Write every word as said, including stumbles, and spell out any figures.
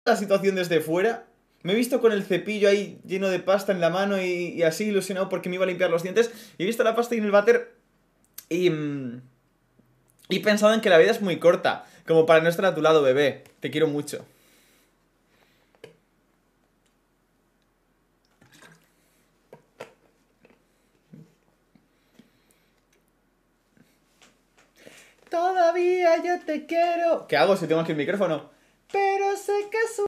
la situación desde fuera. Me he visto con el cepillo ahí lleno de pasta en la mano y, y así ilusionado porque me iba a limpiar los dientes. Y he visto la pasta ahí en el váter y... mm, y he pensado en que la vida es muy corta, como para no estar a tu lado, bebé. Te quiero mucho. Todavía yo te quiero. ¿Qué hago si tengo aquí el micrófono? Pero sé que su